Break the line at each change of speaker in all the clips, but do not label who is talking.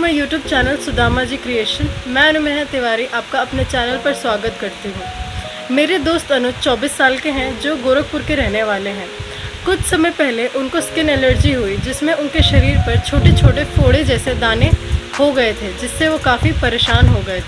My YouTube channel Sudama ji creation. मैं अनुमेहा तिवारी आपका अपने चैनल पर स्वागत करती हूँ। मेरे दोस्त अनुज 24 साल के हैं जो गोरखपुर के रहने वाले हैं। कुछ समय पहले उनको स्किन एलर्जी हुई जिसमें उनके शरीर पर छोटे छोटे फोड़े जैसे दाने हो गए थे, जिससे वो काफ़ी परेशान हो गए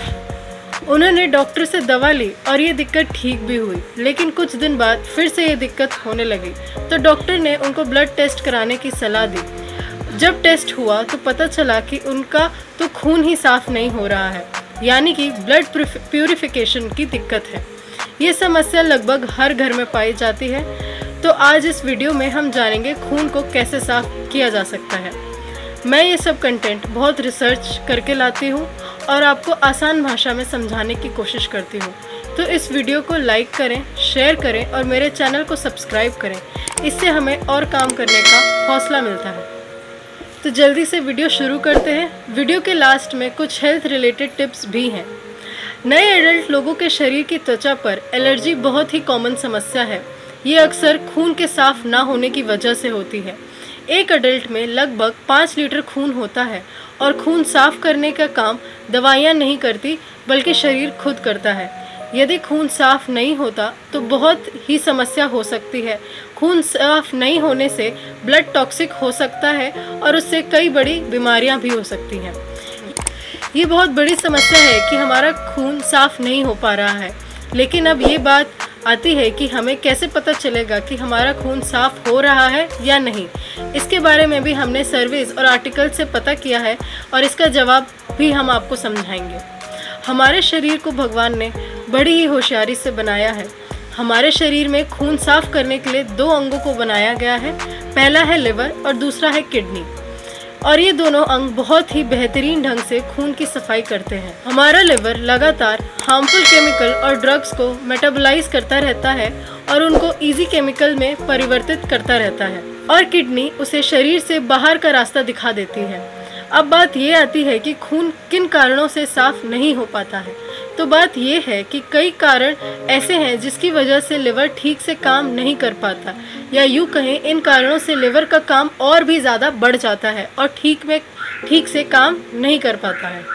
थे। उन्होंने डॉक्टर से दवा ली और ये दिक्कत ठीक भी हुई, लेकिन कुछ दिन बाद फिर से ये दिक्कत होने लगी तो डॉक्टर ने उनको ब्लड टेस्ट कराने की सलाह दी। जब टेस्ट हुआ तो पता चला कि उनका तो खून ही साफ़ नहीं हो रहा है, यानी कि ब्लड प्यूरिफिकेशन की दिक्कत है। ये समस्या लगभग हर घर में पाई जाती है। तो आज इस वीडियो में हम जानेंगे खून को कैसे साफ़ किया जा सकता है। मैं ये सब कंटेंट बहुत रिसर्च करके लाती हूँ और आपको आसान भाषा में समझाने की कोशिश करती हूँ। तो इस वीडियो को लाइक करें, शेयर करें और मेरे चैनल को सब्सक्राइब करें। इससे हमें और काम करने का हौसला मिलता है। तो जल्दी से वीडियो शुरू करते हैं। वीडियो के लास्ट में कुछ हेल्थ रिलेटेड टिप्स भी हैं। नए एडल्ट लोगों के शरीर की त्वचा पर एलर्जी बहुत ही कॉमन समस्या है। ये अक्सर खून के साफ़ ना होने की वजह से होती है। एक एडल्ट में लगभग 5 लीटर खून होता है और खून साफ़ करने का काम दवाइयाँ नहीं करती बल्कि शरीर खुद करता है। यदि खून साफ़ नहीं होता तो बहुत ही समस्या हो सकती है। खून साफ़ नहीं होने से ब्लड टॉक्सिक हो सकता है और उससे कई बड़ी बीमारियां भी हो सकती हैं। ये बहुत बड़ी समस्या है कि हमारा खून साफ़ नहीं हो पा रहा है। लेकिन अब ये बात आती है कि हमें कैसे पता चलेगा कि हमारा खून साफ़ हो रहा है या नहीं। इसके बारे में भी हमने सर्वेज और आर्टिकल से पता किया है और इसका जवाब भी हम आपको समझाएंगे। हमारे शरीर को भगवान ने बड़ी ही होशियारी से बनाया है। हमारे शरीर में खून साफ करने के लिए 2 अंगों को बनाया गया है। पहला है लिवर और दूसरा है किडनी, और ये दोनों अंग बहुत ही बेहतरीन ढंग से खून की सफाई करते हैं। हमारा लिवर लगातार हार्मफुल केमिकल और ड्रग्स को मेटाबोलाइज करता रहता है और उनको इजी केमिकल में परिवर्तित करता रहता है, और किडनी उसे शरीर से बाहर का रास्ता दिखा देती है। अब बात ये आती है कि खून किन कारणों से साफ नहीं हो पाता है। तो बात ये है कि कई कारण ऐसे हैं जिसकी वजह से लिवर ठीक से काम नहीं कर पाता, या यूँ कहें इन कारणों से लिवर का काम और भी ज़्यादा बढ़ जाता है और ठीक से काम नहीं कर पाता है।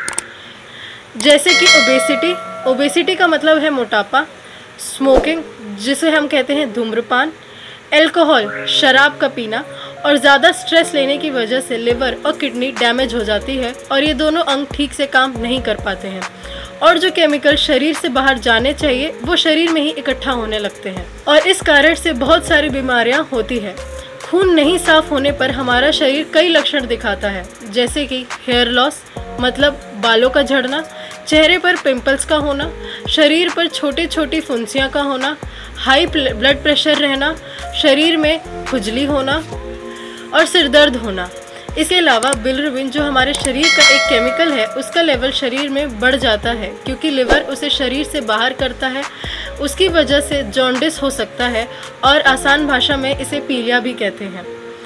जैसे कि ओबेसिटी का मतलब है मोटापा, स्मोकिंग जिसे हम कहते हैं धूम्रपान, अल्कोहल शराब का पीना, और ज़्यादा स्ट्रेस लेने की वजह से लिवर और किडनी डैमेज हो जाती है और ये दोनों अंग ठीक से काम नहीं कर पाते हैं, और जो केमिकल शरीर से बाहर जाने चाहिए वो शरीर में ही इकट्ठा होने लगते हैं, और इस कारण से बहुत सारी बीमारियां होती है। खून नहीं साफ होने पर हमारा शरीर कई लक्षण दिखाता है, जैसे कि हेयर लॉस मतलब बालों का झड़ना, चेहरे पर पिंपल्स का होना, शरीर पर छोटी छोटी फुंसियाँ का होना, हाई ब्लड प्रेशर रहना, शरीर में खुजली होना और सिर दर्द होना। इसके अलावा बिलिरुबिन जो हमारे शरीर का एक केमिकल है, उसका लेवल शरीर में बढ़ जाता है क्योंकि लिवर उसे शरीर से बाहर करता है। उसकी वजह से जॉन्डिस हो सकता है और आसान भाषा में इसे पीलिया भी कहते हैं।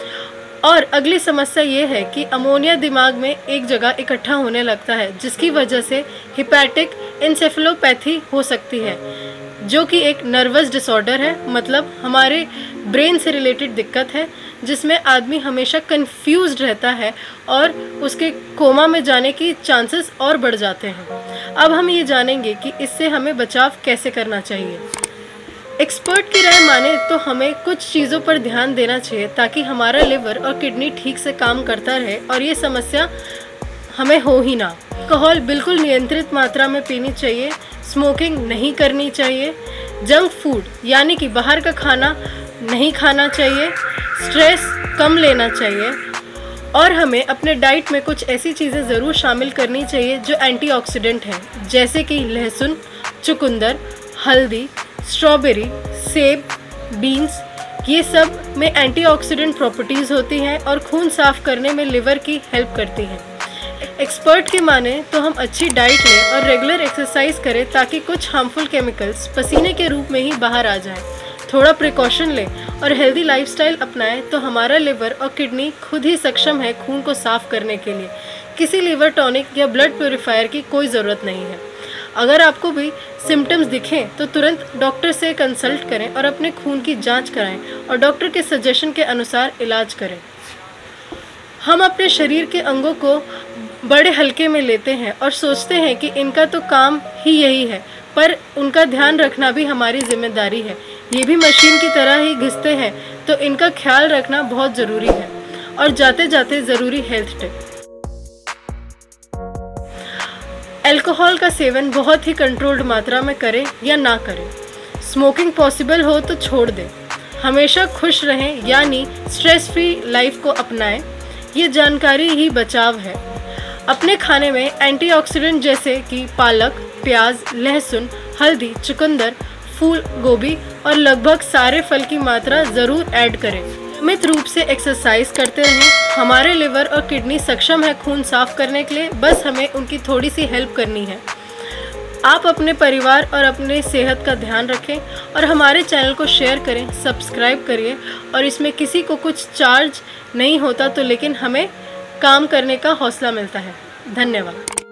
और अगली समस्या ये है कि अमोनिया दिमाग में एक जगह इकट्ठा होने लगता है, जिसकी वजह से हिपैटिक एन्सेफेलोपैथी हो सकती है, जो कि एक नर्वस डिसऑर्डर है, मतलब हमारे ब्रेन से रिलेटेड दिक्कत है, जिसमें आदमी हमेशा कंफ्यूज्ड रहता है और उसके कोमा में जाने की चांसेस और बढ़ जाते हैं। अब हम ये जानेंगे कि इससे हमें बचाव कैसे करना चाहिए। एक्सपर्ट की राय माने तो हमें कुछ चीज़ों पर ध्यान देना चाहिए ताकि हमारा लिवर और किडनी ठीक से काम करता रहे और ये समस्या हमें हो ही ना। अल्कोहल बिल्कुल नियंत्रित मात्रा में पीनी चाहिए, स्मोकिंग नहीं करनी चाहिए, जंक फूड यानी कि बाहर का खाना नहीं खाना चाहिए, स्ट्रेस कम लेना चाहिए, और हमें अपने डाइट में कुछ ऐसी चीज़ें ज़रूर शामिल करनी चाहिए जो एंटीऑक्सीडेंट हैं, जैसे कि लहसुन, चुकंदर, हल्दी, स्ट्रॉबेरी, सेब, बीन्स। ये सब में एंटीऑक्सीडेंट प्रॉपर्टीज़ होती हैं और खून साफ़ करने में लिवर की हेल्प करती हैं। एक्सपर्ट की माने तो हम अच्छी डाइट लें और रेगुलर एक्सरसाइज करें ताकि कुछ हार्मफुल केमिकल्स पसीने के रूप में ही बाहर आ जाएं। थोड़ा प्रिकॉशन लें और हेल्दी लाइफस्टाइल अपनाएं तो हमारा लिवर और किडनी खुद ही सक्षम है खून को साफ़ करने के लिए। किसी लिवर टॉनिक या ब्लड प्योरीफायर की कोई ज़रूरत नहीं है। अगर आपको भी सिम्टम्स दिखें तो तुरंत डॉक्टर से कंसल्ट करें और अपने खून की जांच कराएं और डॉक्टर के सजेशन के अनुसार इलाज करें। हम अपने शरीर के अंगों को बड़े हल्के में लेते हैं और सोचते हैं कि इनका तो काम ही यही है, पर उनका ध्यान रखना भी हमारी जिम्मेदारी है। ये भी मशीन की तरह ही घिसते हैं, तो इनका ख्याल रखना बहुत ज़रूरी है। और जाते जाते ज़रूरी हेल्थ टिप, अल्कोहल का सेवन बहुत ही कंट्रोल्ड मात्रा में करें या ना करें। स्मोकिंग पॉसिबल हो तो छोड़ दें। हमेशा खुश रहें, यानी स्ट्रेस फ्री लाइफ को अपनाएं। ये जानकारी ही बचाव है। अपने खाने में एंटीऑक्सीडेंट जैसे कि पालक, प्याज, लहसुन, हल्दी, चुकंदर, फूल गोभी और लगभग सारे फल की मात्रा ज़रूर ऐड करें। नियमित रूप से एक्सरसाइज करते रहें। हमारे लिवर और किडनी सक्षम है खून साफ करने के लिए, बस हमें उनकी थोड़ी सी हेल्प करनी है। आप अपने परिवार और अपने सेहत का ध्यान रखें और हमारे चैनल को शेयर करें, सब्सक्राइब करिए। और इसमें किसी को कुछ चार्ज नहीं होता, तो लेकिन हमें काम करने का हौसला मिलता है। धन्यवाद।